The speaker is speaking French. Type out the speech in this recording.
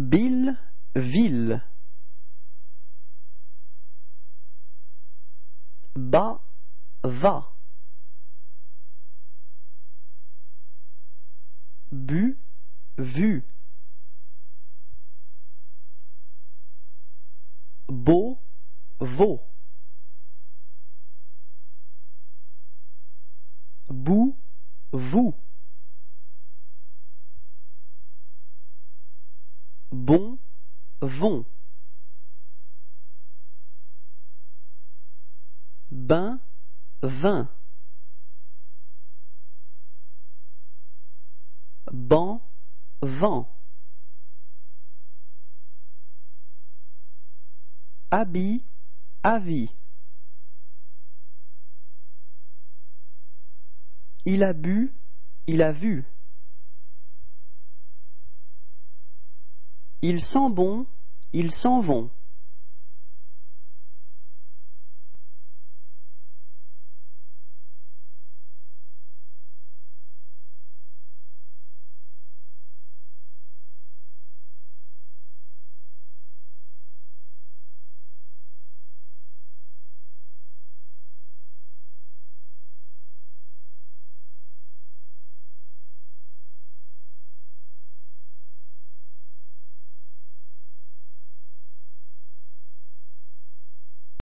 Bill, ville. Bas, va. Bu, vu. Beau, vaut. Bout, vous. Bon, vont. Ben, vin. Ban, vent. Habit, avis. Il a bu, il a vu. Ils sont bons, ils s'en vont.